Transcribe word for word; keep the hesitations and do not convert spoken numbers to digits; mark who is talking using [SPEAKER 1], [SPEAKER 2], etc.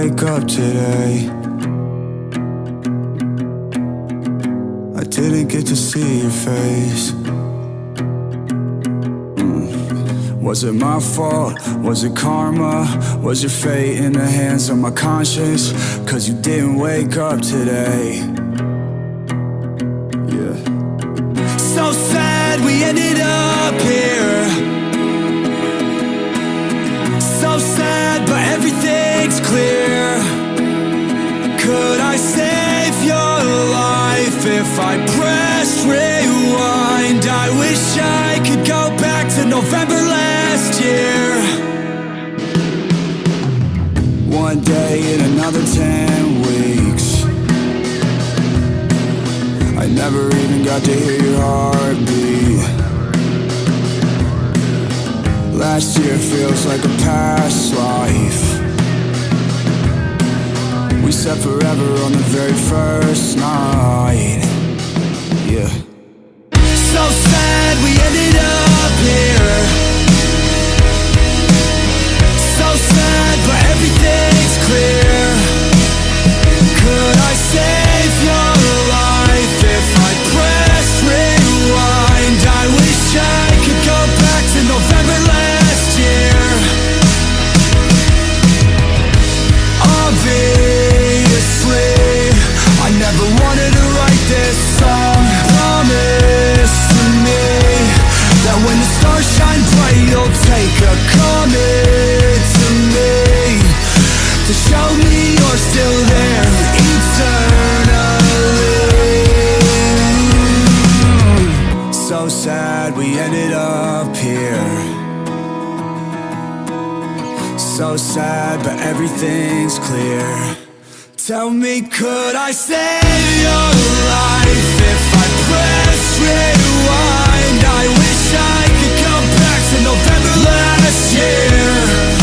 [SPEAKER 1] wake up today. I didn't get to see your face. mm. Was it my fault? Was it karma? Was your fate in the hands of my conscience? Cause you didn't wake up today. Yeah. So sad we ended up here. So sad, but everything's clear. Could I save your life if I pressed rewind? I wish I could go back to November last year. One day in another ten weeks. I never even got to hear your heartbeat. Last year feels like a past life. We said forever on the very first night. Yeah. So sad we ended up here. So sad, but everything's clear. Could I save your life if I press rewind? I wish I could go back to November last year. Obviously, I never wanted to write this song. Promise to me that when the stars shine bright, you'll take a comet to me to show me you're still there eternally. So sad we ended up here. So sad, but everything's clear. Tell me, could I save your life if I press rewind? I wish I could go back to November last year.